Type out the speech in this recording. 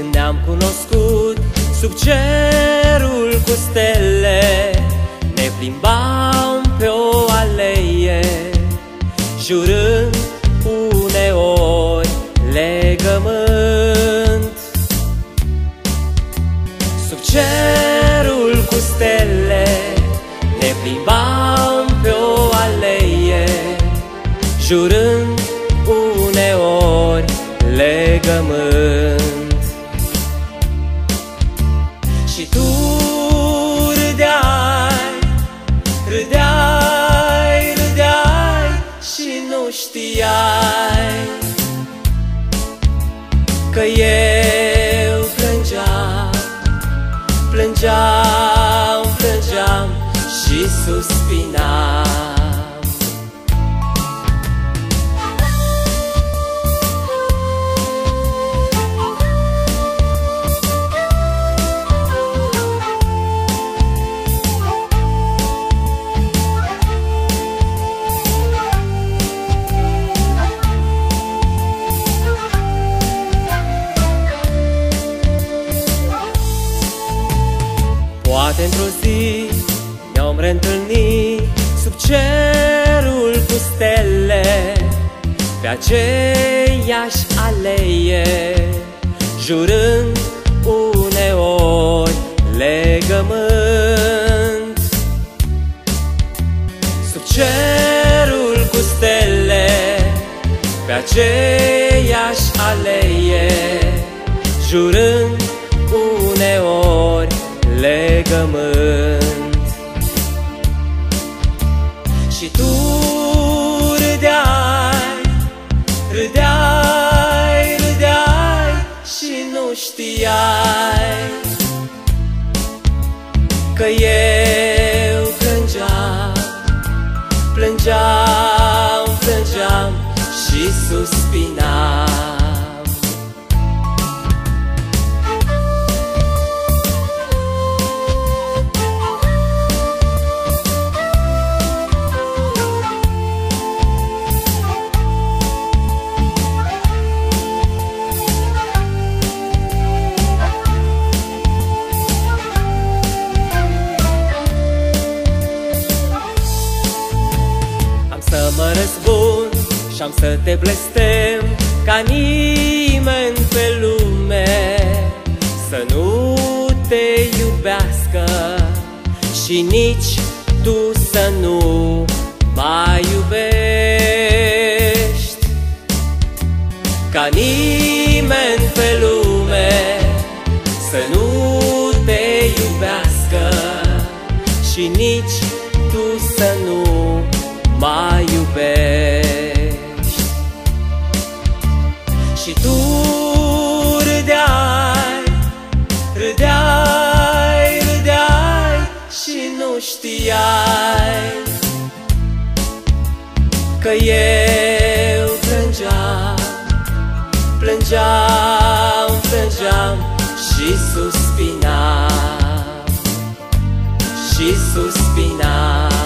când ne-am cunoscut sub cerul cu stele, ne plimbam pe o aleie, jurând uneori legământ. Sub cerul cu stele ne plimbam pe o aleie, jurând uneori legământ. Și tu râdeai, râdeai, râdeai și nu știai că eu plângeam, plângeam, plângeam și suspinam. Poate într-o zi ne-om reîntâlni sub cerul cu stele, pe aceeași aleie, jurând uneori legământ. Sub cerul cu stele, pe aceeași aleie, jurând uneori legământ. Și tu râdeai, râdeai, râdeai și nu știai că eu plângeam, plângeam, plângeam și suspinam. Să mă răzbun și-am să te blestem ca nimeni pe lume, să nu te iubească și nici tu să nu mai iubești. Ca nimeni pe lume să nu te iubească și nici tu să nu mai iubești. Și tu râdeai, râdeai, râdeai și nu știai că eu plângeam, plângeam, plângeam și suspinam, și suspinam.